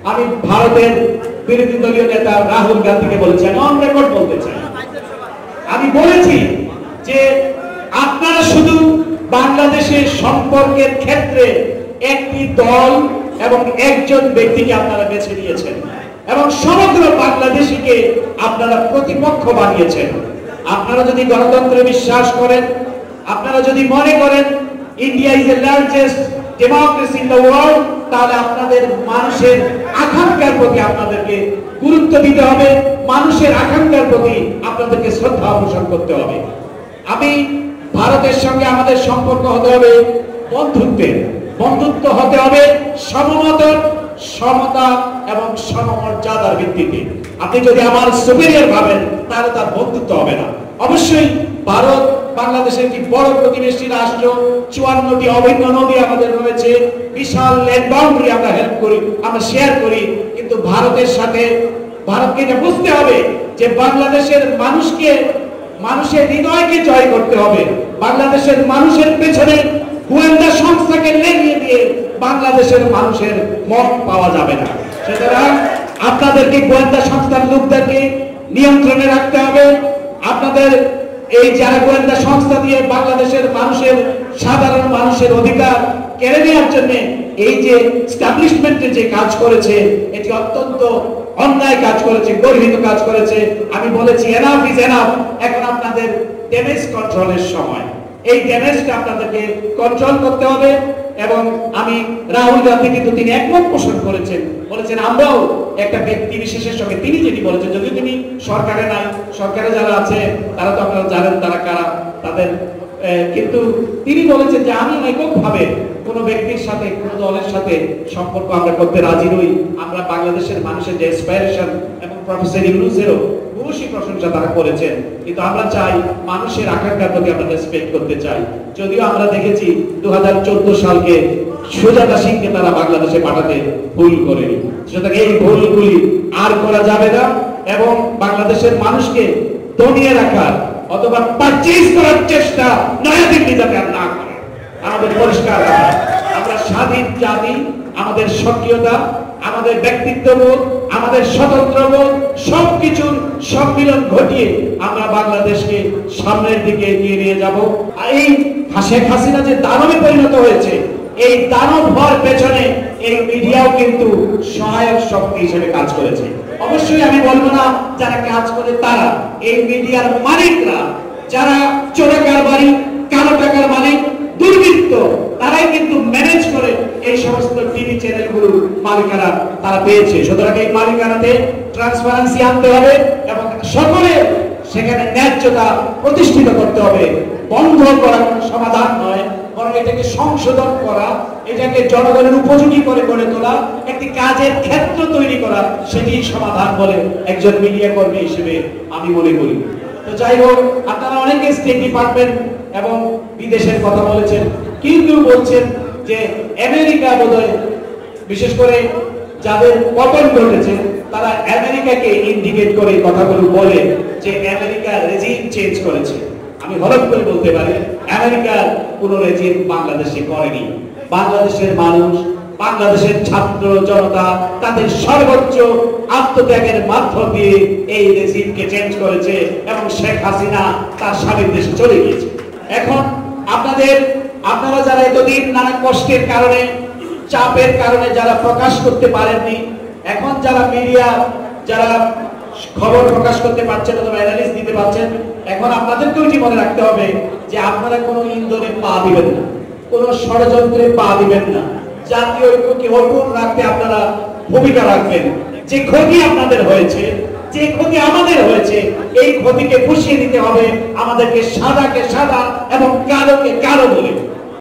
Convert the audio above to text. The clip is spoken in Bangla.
আমি ভারতের বিরোধী দলীয় নেতা রাহুল গান্ধীকে বলেছি, আমি অন রেকর্ড বলতে চাই, আমি বলেছি যে আপনারা শুধু বাংলাদেশের সম্পর্কের ক্ষেত্রে একটি দল এবং একজন ব্যক্তিকে আপনারা বেছে নিয়েছেন এবং সমগ্র বাংলাদেশীকে আপনারা প্রতিপক্ষ বানিয়েছেন। আপনারা যদি গণতন্ত্রে বিশ্বাস করেন, আপনারা যদি মনে করেন India is the largest democracy in the world, তাহলে আপনাদের মানুষের আকাঙ্ক্ষার প্রতি আপনাদেরকে গুরুত্ব দিতে হবে, মানুষের আকাঙ্ক্ষার প্রতি আপনাদেরকে শ্রদ্ধা পোষণ করতে হবে। আমি ভারতের সঙ্গে আমাদের সম্পর্ক হতে হবে বন্ধুত্বের, বন্ধুত্ব হতে হবে সমমত, সমতা এবং সমমর্যাদার ভিত্তিতে। আপনি যদি আমার সুপিরিয়র ভাবেন তাহলে তার বন্ধুত্ব হবে না। অবশ্যই ভারত বাংলাদেশের একটি বড় প্রতিবেশী রাষ্ট্র, 54টি অভিন্ন নদী আমাদের রয়েছে, বিশাল ল্যান্ড বাউন্ডারি আমরা হেল্প করি, আমরা শেয়ার করি, কিন্তু ভারতের সাথে ভারতকে এটা বুঝতে হবে যে বাংলাদেশের মানুষকে, মানুষের হৃদয়কে জয় করতে হবে। বাংলাদেশের মানুষের পেছনে গোয়েন্দা সংস্থাকে লেগিয়ে দিয়ে বাংলাদেশের মানুষের মত পাওয়া যাবে না। সুতরাং আপনাদেরকে গোয়েন্দা সংস্থার লোকদেরকে নিয়ন্ত্রণে রাখতে হবে। আপনাদের এই যারা গোয়েন্দা সংস্থা দিয়ে বাংলাদেশের মানুষের, সাধারণ মানুষের অধিকার কেড়ে নেওয়ার জন্য এই যে এস্টাবলিশমেন্টে যে কাজ করেছে, এটি অত্যন্ত অন্যায় কাজ করেছে, গর্হিত কাজ করেছে। আমি বলেছি এনাফ ইজ এনাফ। এখন আপনাদের ড্যামেজ কন্ট্রোলের সময়, এই ড্যামেজটা আপনাদেরকে কন্ট্রোল করতে হবে। এবং আমি রাহুল গান্ধী কিন্তু তিনি একমত পোষণ করেছেন, বলেছেন আমরাও একটা ব্যক্তি বিশেষের সঙ্গে, তিনি যেটি বলেছেন, যদিও তিনি সরকারে নাই, সরকারে যারা আছে তারা তো আপনারা জানেন তারা কারা, তাদের কিন্তু তিনি বলেছেন যে আমি এককভাবে কোনো ব্যক্তির সাথে, কোনো দলের সাথে সম্পর্ক আমরা করতে রাজি নই। আমরা বাংলাদেশের মানুষের যে অ্যাসপাইরেশন এবং প্রফেসর ইউনূসেরও ভূয়সী প্রশংসা তারা করেছেন, কিন্তু আমরা চাই মানুষের আকাঙ্ক্ষার প্রতি আমরা রেসপেক্ট করতে চাই। যদিও আমরা দেখেছি 2014 সালকে সুজাতা সিংকে তারা বাংলাদেশে পাঠাতে ভুল করেনি, সুতরাং এই ভুলগুলি আর করা যাবে না এবং বাংলাদেশের মানুষকে দমিয়ে রাখার অথবা পারচেজ করার চেষ্টা নয়াদিল্লি যাতে আর না করে। আমাদের পরিষ্কার কথা, আমরা স্বাধীন জাতি, আমাদের সক্রিয়তা, আমাদের ব্যক্তিত্ববোধ, আমাদের স্বতন্ত্রবোধ সবকিছুর সম্মিলন ঘটিয়ে আমরা বাংলাদেশকে সামনের দিকে এগিয়ে নিয়ে যাব। এই শেখ হাসিনা যে দানবে পরিণত হয়েছে, এই দানব হওয়ার পেছনে এই মিডিয়াও কিন্তু সহায়ক শক্তি হিসেবে কাজ করেছে। অবশ্যই আমি বলবো না যারা কাজ করে তারা, এই মিডিয়ার মালিকরা, যারা চোরা কারবারি, কালো টাকার মালিক, দুর্বৃত্ত, তারাই কিন্তু ম্যানেজ করে এই সমস্ত টিভি চ্যানেলগুলোর মালিকানা তারা পেয়েছে। সুতরাং এই মালিকানাতে ট্রান্সপারেন্সি আনতে হবে এবং সকলে সেখানে ন্যায্যতা প্রতিষ্ঠিত করতে হবে। বন্ধ করা কোনো সমাধান নয়, বরং এটাকে সংশোধন করা, এটাকে জনগণের উপযোগী করে গড়ে তোলা, একটি কাজের ক্ষেত্র তৈরি করা, সেটি সমাধান বলে একজন মিডিয়া কর্মী হিসেবে আমি মনে করি। তো যাই হোক, আপনারা অনেকে স্টেট ডিপার্টমেন্ট এবং বিদেশের কথা বলেছেন, কিন্তু বলছেন যে আমেরিকা বোধহয়, বিশেষ করে যাদের পতন ঘটেছে তারা আমেরিকাকে ইন্ডিকেট করে কথাগুলো বলে যে আমেরিকা রেজিম চেঞ্জ করেছে। আমি হলফ করে বলতে পারি আমেরিকার কোন রেজিম বাংলাদেশে করেনি। বাংলাদেশের মানুষ, বাংলাদেশের ছাত্র জনতা তাদের সর্বোচ্চ আত্মত্যাগের মাধ্যম দিয়ে এই রেজিমকে চেঞ্জ করেছে এবং শেখ হাসিনা তার স্বামীর দেশে চলে গিয়েছে। এখন আপনারা যারা এতদিন নানা কষ্টের কারণে, চাপের কারণে যারা প্রকাশ করতে পারেননি, এখন যারা মিডিয়া, যারা খবর প্রকাশ করতে পারছেন অথবা অ্যানালিস্ট দিতে পারছেন, এখন আপনাদেরকেও এটি মনে রাখতে হবে যে আপনারা কোনো ইন্ধনে পা দিবেন না, কোনো ষড়যন্ত্রে পা দিবেন না। জাতীয় ঐক্যকে অটুট রাখতে আপনারা ভূমিকা রাখবেন। যে ক্ষতি আপনাদের হয়েছে, যে ক্ষতি আমাদের হয়েছে, এই ক্ষতিকে পুষিয়ে দিতে হবে। আমাদেরকে সাদাকে সাদা এবং কালোকে কালো বলে